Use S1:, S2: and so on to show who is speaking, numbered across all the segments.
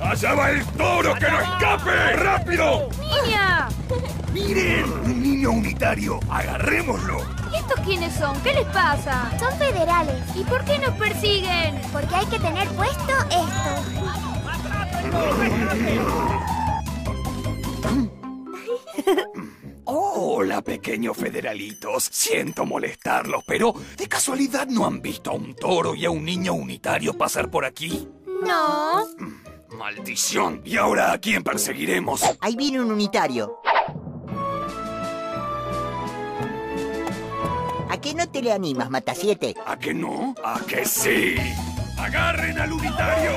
S1: ¡Allá va el toro! ¡Que no escape! ¡Rápido!
S2: ¡Niña!
S1: ¡Miren! ¡Un niño unitario! ¡Agarrémoslo!
S2: ¿Y estos quiénes son? ¿Qué les pasa?
S3: Son federales,
S2: ¿Y por qué nos persiguen?
S3: porque hay que tener puesto esto.
S1: Hola, pequeños federalitos. Siento molestarlos, pero ¿de casualidad no han visto a un toro y a un niño unitario pasar por aquí?
S2: No.
S1: ¡Maldición! ¿Y ahora a quién perseguiremos?
S4: Ahí viene un unitario. ¿A qué no te le animas, Matasiete?
S1: ¿A que no? ¡A que sí! ¡Agarren al unitario!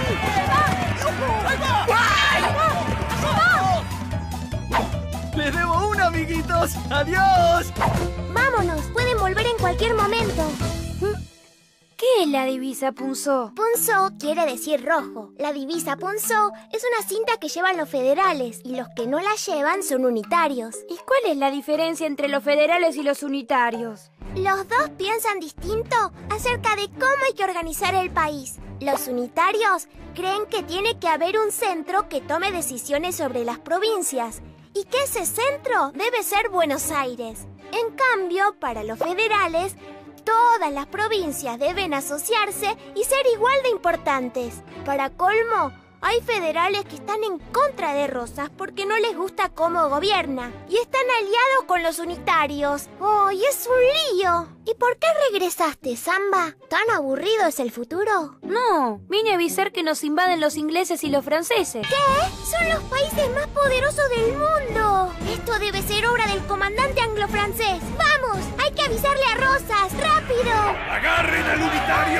S5: ¡Les debo una, amiguitos! ¡Adiós!
S3: Vámonos, pueden volver en cualquier momento.
S2: ¿Qué es la divisa Punzó?
S3: Punzó quiere decir rojo. La divisa Punzó es una cinta que llevan los federales y los que no la llevan son unitarios.
S2: ¿Y cuál es la diferencia entre los federales y los unitarios?
S3: Los dos piensan distinto acerca de cómo hay que organizar el país. Los unitarios creen que tiene que haber un centro que tome decisiones sobre las provincias y que ese centro debe ser Buenos Aires. En cambio, para los federales, todas las provincias deben asociarse y ser igual de importantes. Para colmo, hay federales que están en contra de Rosas porque no les gusta cómo gobierna y están aliados con los unitarios. ¡Ay, es un lío! ¿Y por qué regresaste, Samba? ¿Tan aburrido es el futuro?
S2: No, vine a avisar que nos invaden los ingleses y los franceses.
S3: ¿Qué? ¡Son los países más poderosos del mundo! Esto debe ser obra del comandante anglo-francés. ¡Vamos! ¡Hay que avisarle a Rosas! ¡Rápido!
S1: ¡Agarren al unitario!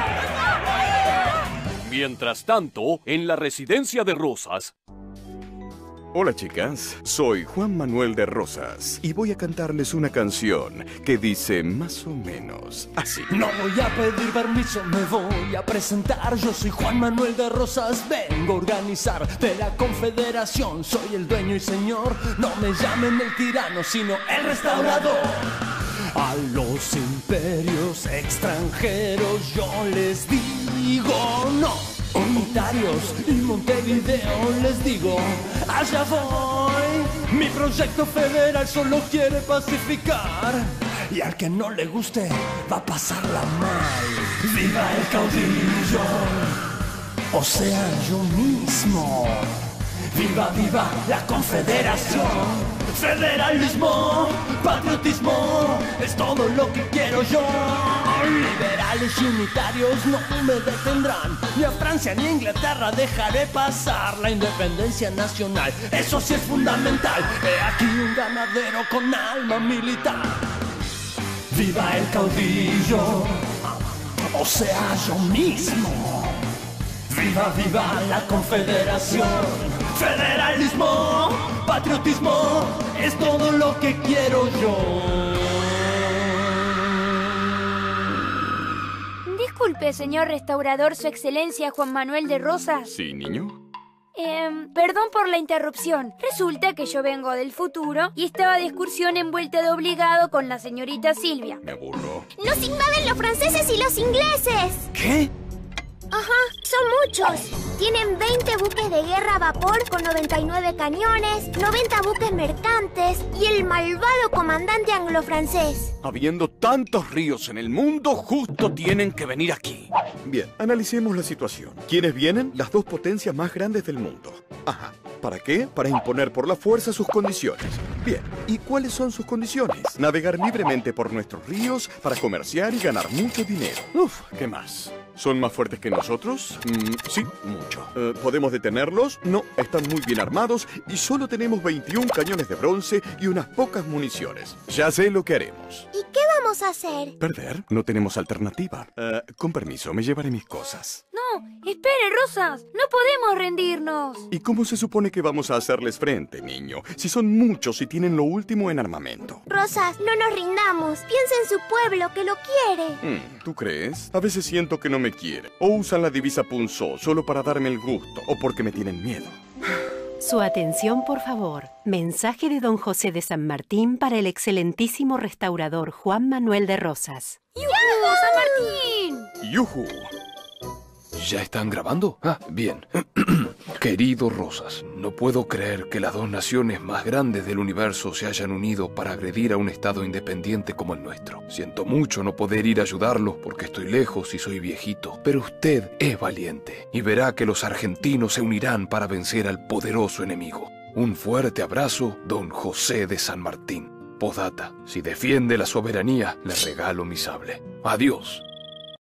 S6: Mientras tanto, en la residencia de Rosas...
S7: Hola chicas, soy Juan Manuel de Rosas y voy a cantarles una canción que dice más o menos así.
S5: No voy a pedir permiso, me voy a presentar. Yo soy Juan Manuel de Rosas, vengo a organizar de la Confederación. Soy el dueño y señor, no me llamen el tirano, sino el restaurador. A los imperios extranjeros yo les digo no. Unitarios y Montevideo les digo, allá voy. Mi proyecto federal solo quiere pacificar y al que no le guste va a pasarla mal. ¡Viva el caudillo! O sea, yo mismo. ¡Viva, viva la Confederación! Federalismo, patriotismo, es todo lo que quiero yo. Liberales y unitarios no me detendrán. Ni a Francia ni a Inglaterra dejaré pasar la independencia nacional. Eso sí es fundamental. He aquí un ganadero con alma militar. ¡Viva el caudillo! O sea, yo mismo. ¡Viva, viva la Confederación! Federalismo, patriotismo, es todo lo que quiero yo.
S2: Disculpe, señor restaurador, su excelencia Juan Manuel de Rosas.
S7: ¿Sí, niño?
S2: Perdón por la interrupción. Resulta que yo vengo del futuro y estaba de excursión envuelta de obligado con la señorita Silvia.
S7: Me aburro.
S3: ¡Nos invaden los franceses y los ingleses!
S1: ¿Qué?
S3: Ajá, son muchos. Tienen 20 buques de guerra a vapor con 99 cañones, 90 buques mercantes y el malvado comandante anglo-francés.
S7: Habiendo tantos ríos en el mundo, justo tienen que venir aquí. Bien, analicemos la situación. ¿Quiénes vienen? Las dos potencias más grandes del mundo. Ajá. ¿Para qué? Para imponer por la fuerza sus condiciones. Bien, ¿y cuáles son sus condiciones? Navegar libremente por nuestros ríos para comerciar y ganar mucho dinero. Uf, ¿qué más? ¿Son más fuertes que nosotros? Sí, mucho. ¿Podemos detenerlos? No, están muy bien armados y solo tenemos 21 cañones de bronce y unas pocas municiones. Ya sé lo que haremos.
S3: ¿Y qué vamos a hacer?
S7: ¿Perder? No tenemos alternativa. Con permiso, me llevaré mis cosas.
S2: No, espere, Rosas. No podemos rendirnos.
S7: ¿Y cómo se supone que vamos a hacerles frente, niño? Si son muchos y tienen lo último en armamento.
S3: Rosas, no nos rindamos. Piensa en su pueblo que lo quiere.
S7: ¿Tú crees? A veces siento que no me quieren. O usan la divisa Punzó solo para darme el gusto, o porque me tienen miedo.
S8: Su atención, por favor. Mensaje de don José de San Martín para el excelentísimo restaurador Juan Manuel de Rosas.
S2: ¡Yujú, San Martín!
S7: ¡Yujú!
S9: ¿Ya están grabando? Ah, bien. Querido Rosas, no puedo creer que las dos naciones más grandes del universo se hayan unido para agredir a un estado independiente como el nuestro. Siento mucho no poder ir a ayudarlos porque estoy lejos y soy viejito, pero usted es valiente y verá que los argentinos se unirán para vencer al poderoso enemigo. Un fuerte abrazo, don José de San Martín. Postdata, si defiende la soberanía, le regalo mi sable. Adiós.